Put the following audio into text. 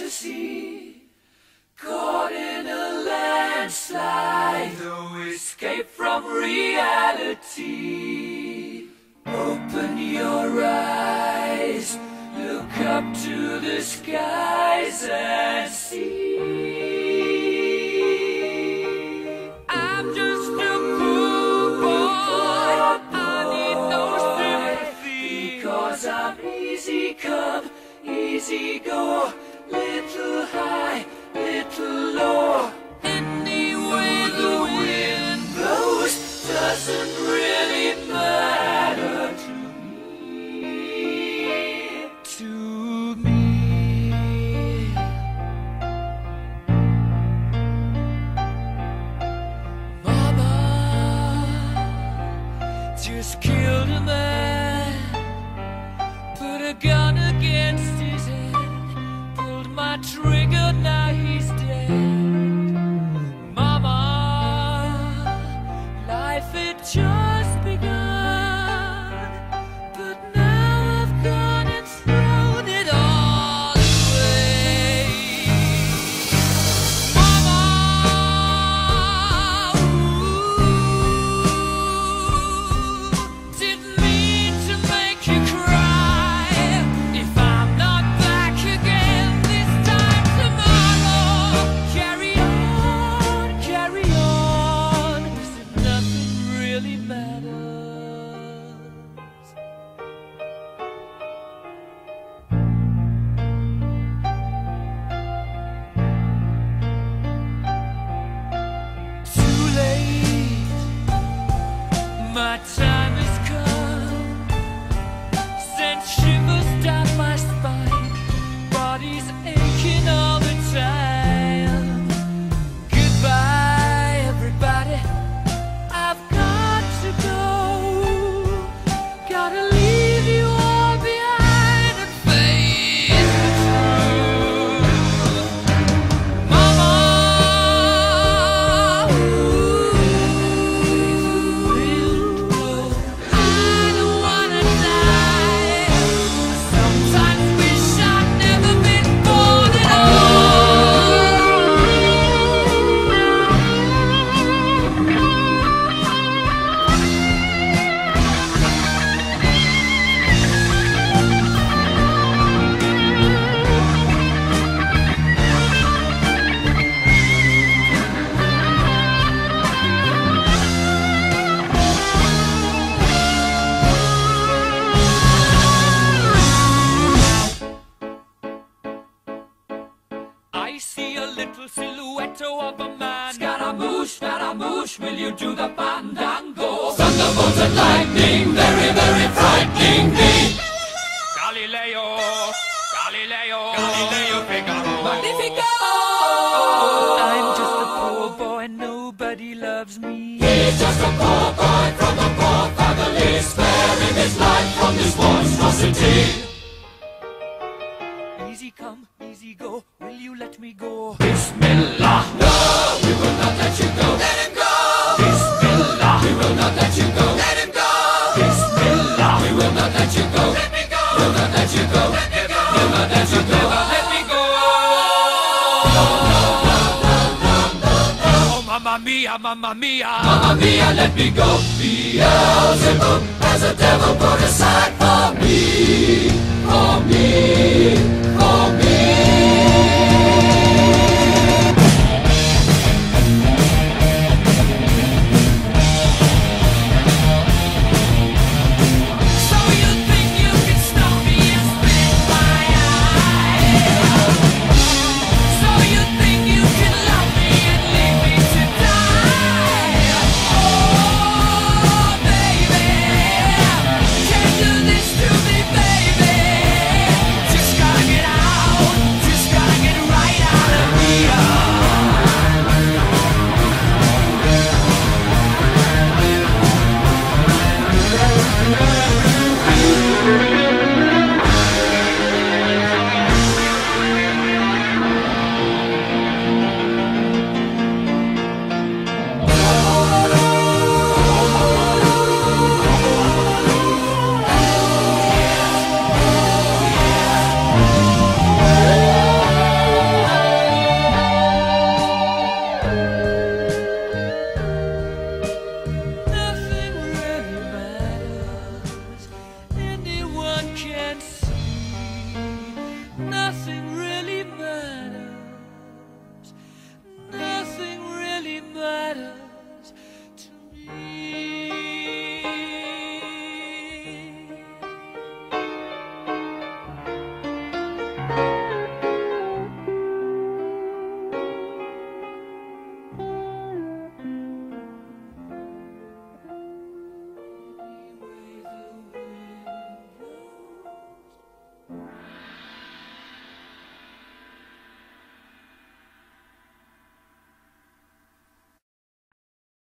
fantasy, caught in a landslide, no escape from reality. Open your eyes, look up to the skies and see. I'm just a poor boy, I need no sympathy, because I'm easy come, easy go, little high, little low. Any way the wind blows doesn't really matter to me, to me. Mama just killed a man, put a gun against his head, pulled my trigger, now he's dead. Mama, life had just begun, but now I've gone and thrown it all away. Mama, didn't mean to make you cry. If I'm not back again this time tomorrow, carry on, as if nothing really matters. Too late, my time has come, sent shivers down my spine, body's aching all the time. Goodbye, everybody, I've got to go, gotta leave you all behind and face the truth. Mama, I don't wanna die. Sometimes wish I'd never been born at I see a little silhouette of a man. Scaramouche, will you do the fandango? Thunderbolts and lightning, very, very frightening me. Galileo, Figaro, Magnifico. I'm just a poor boy, nobody loves me. He's just a poor boy from a poor family, sparing his life from this monstrosity. Easy come, easy go, will you let me go? Bismillah, no, we will not let you go. Let him go. Bismillah, we will not let you go. Let him go. Bismillah, we will not let you go. Let me go. We'll not let you go. Let me go. We'll not let you go. Never let me go. No, no, no, no, no, no, no. Oh, mamma mia, mamma mia, mamma mia, let me go. Beelzebub has a devil put aside for me, for me.